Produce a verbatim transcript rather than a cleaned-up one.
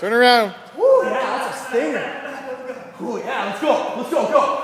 Turn around. Woo, yeah, that's a stinger. Ooh, yeah, let's go. Let's go, go.